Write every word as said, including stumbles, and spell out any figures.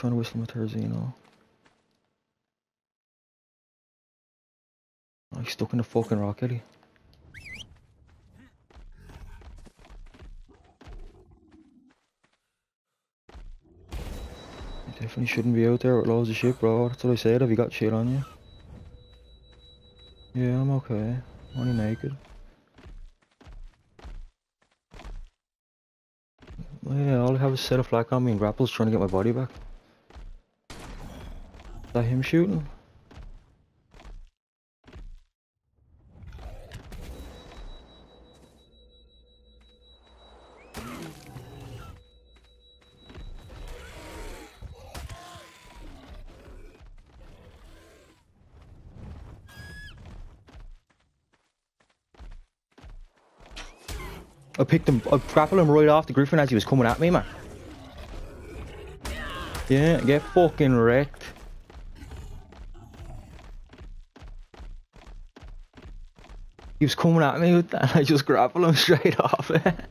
trying to whistle him a Terzino. Oh, he's stuck in the fucking rock, Eddie. You definitely shouldn't be out there with loads of shit, bro. That's what I said. Have you got shit on you? Yeah, I'm okay. I'm only naked. Well, yeah, all I have is a set of flak on me and Grapple's trying to get my body back. Is that him shooting? I picked him, I grappled him right off the griffin as he was coming at me, man. Yeah, get fucking wrecked. He was coming at me with that and I just grappled him straight off it.